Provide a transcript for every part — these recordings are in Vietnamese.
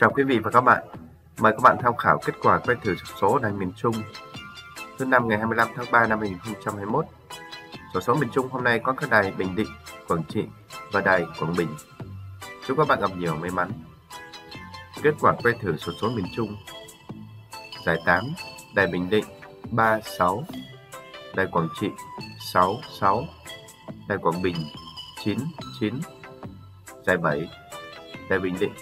Chào quý vị và các bạn. Mời các bạn tham khảo kết quả quay thử xổ số đài miền Trung thứ năm ngày 25 tháng 3 năm 2021. Xổ số miền Trung hôm nay có các đài Bình Định, Quảng Trị và đài Quảng Bình. Chúc các bạn gặp nhiều may mắn. Kết quả quay thử xổ số miền Trung: giải 8, đài Bình Định 36, đài Quảng Trị 66, đài Quảng Bình 99, giải 7, đài Bình Định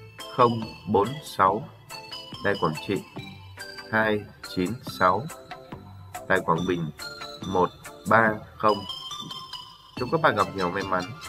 046, đài Quảng Trị 296, đài Quảng Bình 130. Chúc các bạn gặp nhiều may mắn.